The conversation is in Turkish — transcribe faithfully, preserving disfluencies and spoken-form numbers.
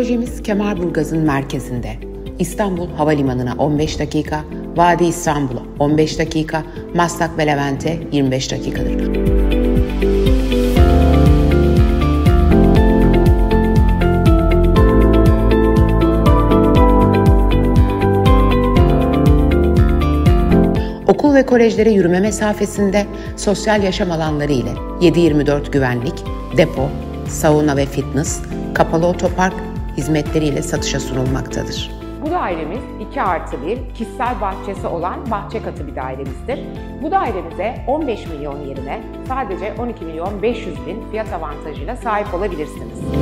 Projemiz Kemerburgaz'ın merkezinde. İstanbul Havalimanı'na on beş dakika, Vadi İstanbul'a on beş dakika, Maslak ve Levent'e yirmi beş dakikadır. Okul ve kolejlere yürüme mesafesinde, sosyal yaşam alanları ile yedi yirmi dört Güvenlik, Depo, Sauna ve Fitness, Kapalı Otopark hizmetleriyle satışa sunulmaktadır. Bu dairemiz iki artı bir kişisel bahçesi olan bahçe katı bir dairemizdir. Bu dairemize on beş milyon yerine sadece on iki milyon beş yüz bin fiyat avantajıyla sahip olabilirsiniz.